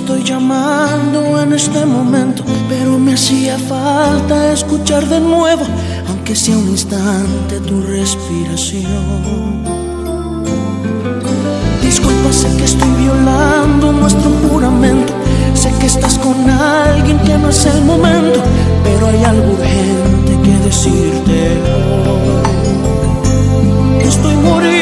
estoy llamando en este momento, pero me hacía falta escuchar de nuevo, aunque sea un instante, tu respiración. Disculpa, sé que estoy violando nuestro juramento, sé que estás con alguien que no es el momento, pero hay algo urgente que decirte hoy. Estoy muriendo